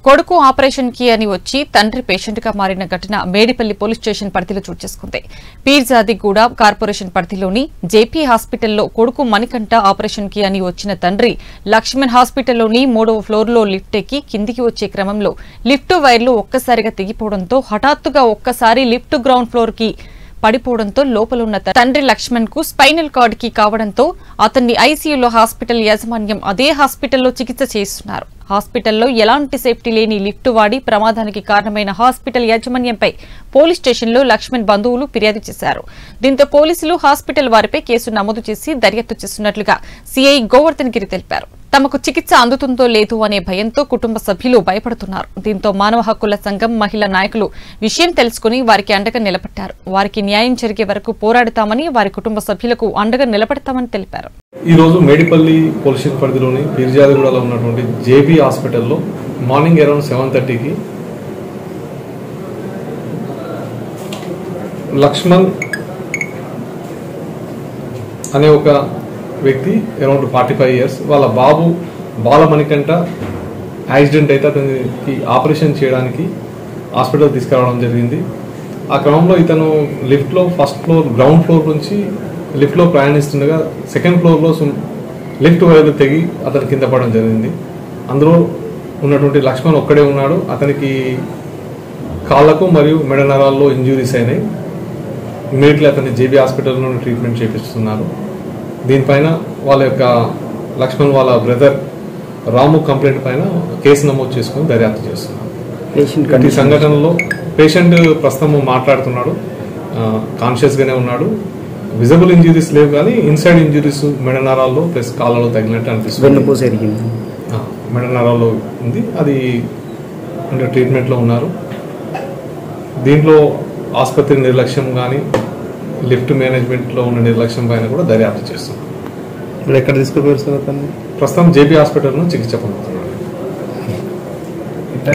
కొడుకు ఆపరేషన్ కి అని వచ్చి తండ్రి పేషెంట్ గా మారిన ఘటన మేడిపల్లి పోలీస్ స్టేషన్ పరిధిలో చోటు చేసుకుంది. పీర్జాదిగూడ కార్పొరేషన్ పరిధిలోని జేపీ హాస్పిటల్లో కొడుకు మణికంఠ ఆపరేషన్ కి అని వచ్చిన తండ్రి లక్ష్మణ్ హాస్పిటల్లోని 3వ ఫ్లోర్లో లిఫ్ట్ ఎక్కి కిందికి వచ్చే క్రమంలో లిఫ్ట్ వైర్లు ఒక్కసారిగా తెగిపోవడంతో హఠాత్తుగా ఒక్కసారి లిఫ్ట్ గ్రౌండ్ ఫ్లోర్ కి పడిపోవడంతో లోపలున్న తండ్రి లక్ష్మణ్ కు స్పైనల్ కార్డ్ కి కావడంతో అతన్ని ఐసీయూలో హాస్పిటల్ యాజమాన్యం అదే హాస్పిటల్లో చికిత్స చేస్తున్నారు. హాస్పిటల్లో ఎలాంటి సేఫ్టీ లేని లిఫ్ట్ వాడి ప్రమాదానికి కారణమైన హాస్పిటల్ యాజమాన్యంపై పోలీస్ స్టేషన్లో లక్ష్మణ్ బంధువులు ఫిర్యాదు చేశారు. దీంతో పోలీసులు హాస్పిటల్ వారిపై కేసు నమోదు చేసి దర్యాప్తు చేస్తున్నట్లుగా సీఐ గోవర్ధన్ గిరి తెలిపారు. తమకు చికిత్స అందుతుందో లేదో అనే భయంతో కుటుంబ సభ్యులు భయపడుతున్నారు. దీంతో మానవ హక్కుల సంఘం మహిళా నాయకులు విషయం తెలుసుకుని వారికి అండగా నిలబడ్డారు. వారికి న్యాయం జరిగే వరకు పోరాడతామని, వారి కుటుంబ సభ్యులకు అండగా నిలబడతామని తెలిపారు. ఈ రోజు మేడిపల్లి పోలీస్ పరిధిలోని పీర్జాదిగూడలో ఉన్నటువంటి జేబీ హాస్పిటల్లో మార్నింగ్ అరౌండ్ 7:30కి లక్ష్మణ్ అనే ఒక వ్యక్తి అరౌండ్ 45 years వాళ్ళ బాబు బాలమణికంఠ యాక్సిడెంట్ అయితే అతనికి ఆపరేషన్ చేయడానికి హాస్పిటల్ తీసుకురావడం జరిగింది. ఆ క్రమంలో ఇతను లిఫ్ట్లో ఫస్ట్ ఫ్లోర్ గ్రౌండ్ ఫ్లోర్ నుంచి లిఫ్ట్లో ప్రయాణిస్తుండగా సెకండ్ ఫ్లోర్లో లిఫ్ట్ వైర్లు తెగి అతను కింద పడడం జరిగింది. అందులో ఉన్నటువంటి లక్ష్మణ్ ఒక్కడే ఉన్నాడు. అతనికి కాళ్లకు మరియు మెడ నరాల్లో ఇంజురీస్ అయినాయి. ఇమీడియట్లీ అతన్ని జేబీ హాస్పిటల్లో ట్రీట్మెంట్ చేపిస్తున్నారు. దీనిపైన వాళ్ళ యొక్క లక్ష్మణ్ వాళ్ళ బ్రదర్ రాము కంప్లైంట్ పైన కేసు నమోదు చేసుకుని దర్యాప్తు చేస్తున్నారు. ఈ సంఘటనలో పేషెంట్ ప్రస్తుతం మాట్లాడుతున్నాడు, కాన్షియస్గానే ఉన్నాడు. విజిబుల్ ఇంజురీస్ లేవు కానీ ఇన్సైడ్ ఇంజురీస్ మెడ నరాల్లో ప్లస్ కాళ్ళలో తగిలినట్టు అనిపిస్తుంది. మెడ నరాల్లో ఉంది, అది అంటే ట్రీట్మెంట్లో ఉన్నారు. దీంట్లో ఆసుపత్రి నిర్లక్ష్యం కానీ లిఫ్ట్ మేనేజ్మెంట్లో ఉన్న నిర్లక్ష్యం పైన కూడా దర్యాప్తు చేస్తున్నాం. ఎక్కడ తీసుకుపోయారు సార్? ప్రస్తుతం జేపీ హాస్పిటల్లో చికిత్స పొందుతున్నారు.